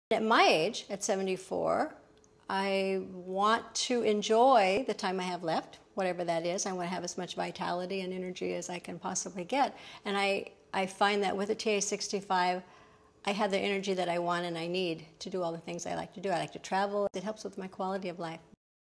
At my age, at 74, I want to enjoy the time I have left, whatever that is. I want to have as much vitality and energy as I can possibly get. And I find that with a TA65, I have the energy that I want and I need to do all the things I like to do. I like to travel. It helps with my quality of life.